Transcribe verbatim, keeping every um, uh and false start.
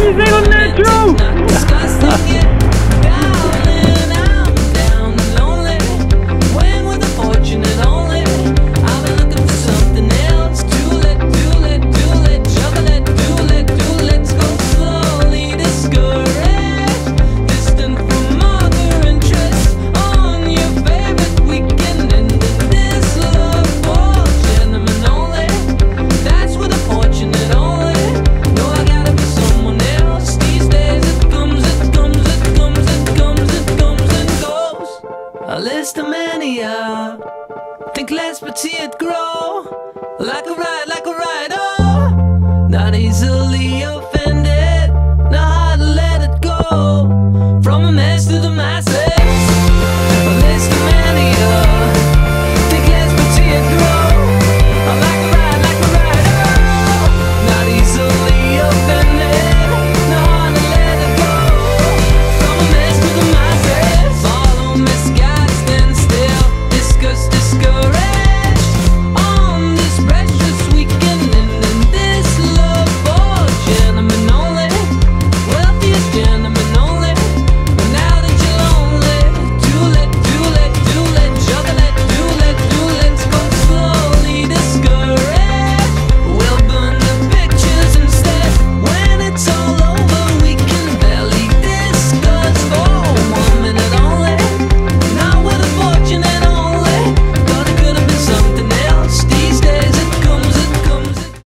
amazing on that too! A list of mania, think less but see it grow. Like a ride, like a ride, oh, not easily